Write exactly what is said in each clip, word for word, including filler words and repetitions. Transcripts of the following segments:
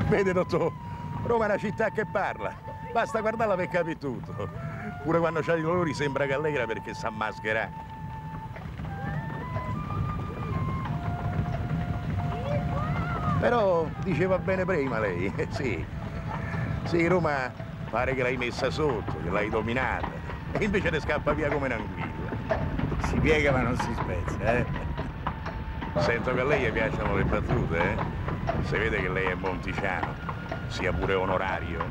Vede, dottor, Roma è una città che parla. Basta guardarla per capire tutto. Pure quando c'ha i dolori sembra che allegra perché sa mascherare. Però diceva bene prima lei, sì. Sì, Roma pare che l'hai messa sotto, che l'hai dominata. E invece ne scappa via come un'anguilla. Si piega ma non si spezza, eh? Sento che a lei gli piacciono le battute, eh? Si vede che lei è monticiano, sia pure onorario.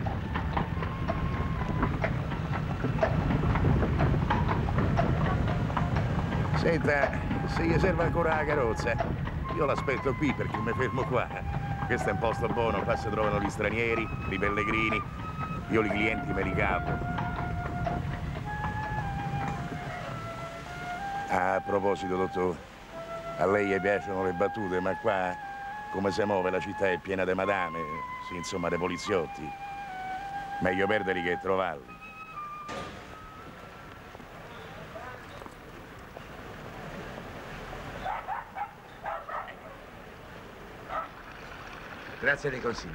Senta, se gli serve ancora la carrozza, io l'aspetto qui perché mi fermo qua. Questo è un posto buono, qua si trovano gli stranieri, i pellegrini. Io i clienti me li capo. A proposito, dottor, a lei gli piacciono le battute, ma qua, come si muove, la città è piena di madame, sì, insomma, dei poliziotti. Meglio perderli che trovarli. Grazie dei consigli.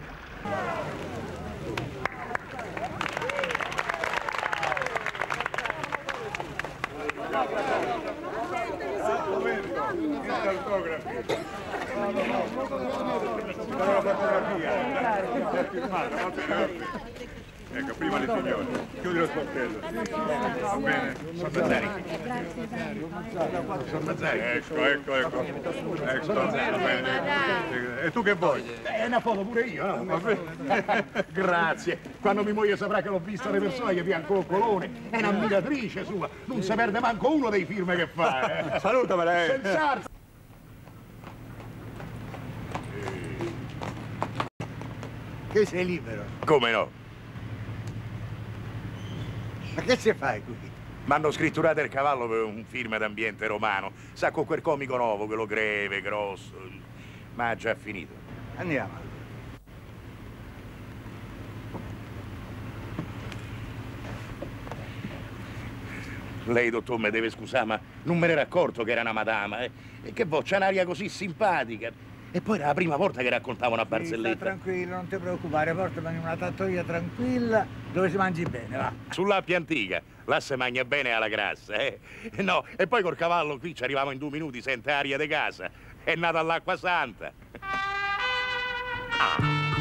Ecco, prima le signore. Chiudi lo sportello. Va bene. Mazzari. Mazzari. Ecco, ecco, ecco. Ecco, va bene. E tu che vuoi? È una foto pure io, no? Grazie. Quando mia moglie saprà che l'ho vista le persone che vi un coccolone, è un'ammiratrice sua. Non si perde manco uno dei film che fa. Eh. Salutamela, eh. Senz'altro. Che sei libero? Come no? Ma che ci fai qui? M'hanno scritturato il cavallo per un film d'ambiente romano. Sa, con quel comico nuovo, quello greve, grosso. Ma ha già finito. Andiamo. Lei, dottor, mi deve scusare, ma non me ne ero accorto che era una madama, eh? E che c'ha un'aria così simpatica. E poi era la prima volta che raccontava una barzelletta. Sì, sta tranquillo, non ti preoccupare, portami in una trattoria tranquilla dove si mangi bene, va. Sull'Appia antica, là si mangia bene alla grassa, eh? No, e poi col cavallo qui ci arriviamo in due minuti, sente aria di casa. È nata all'acqua santa. Ah.